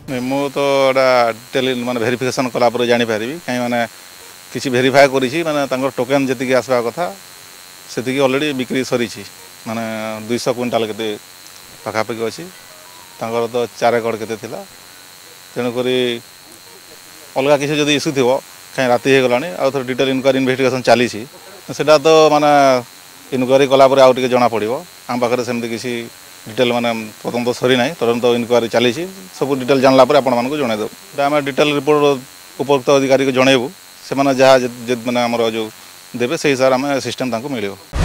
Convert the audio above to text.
नहीं मु तो डिटेल माने वेरिफिकेशन कला पर जानी पारिबी कहीं माने किसी वेरीफाए करी माने टोकेन जी आसवा कथा से ऑलरेडी बिक्री सरी माने 200 क्विंटाल के पाखापाखि अच्छी तो 4 एकड़ के तेणुक अलग किसी जब इश्यू थी कहीं राति हो गलानी आउ थे डिटेल इनक्वारी इन्वेस्टिगेशन चली सेटा तो माने इनक्वारी कलापर आउ टे जना पड़ो आम पाखे सेमती किसी डिटेल माने तदंत सरी ना तदंत इनक्वारी चली सब डिटेल जानला आपण जनईदेव आम डिटेल रिपोर्ट उपयुक्त अधिकारी को जनइबू से जहाँ माने आमर जो देवे से हिसाब से सिस्टम मिले।